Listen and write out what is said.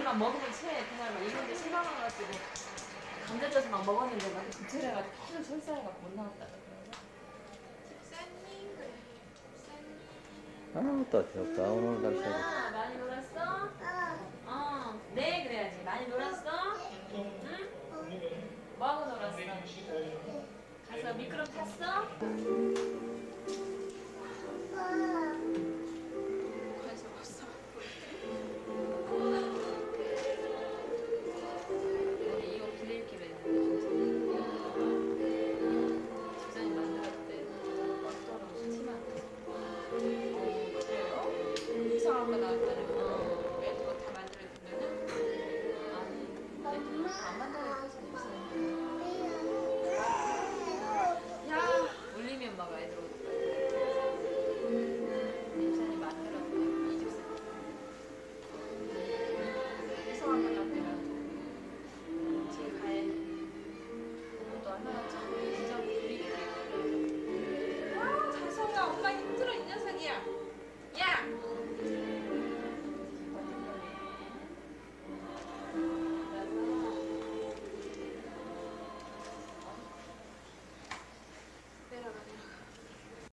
막 먹으면 체해. 그날 막 이런데 실망해가지고 감자젓을 막 먹었는데 막 부채래가지고 계속 설사해갖고 못 나왔다. 아, 또 귀엽다. 오늘 날씨가. 야, 많이 놀았어? 네 그래야지. 많이 놀았어? 응? 뭐하고 놀았어? 가서 미끄럼 탔어?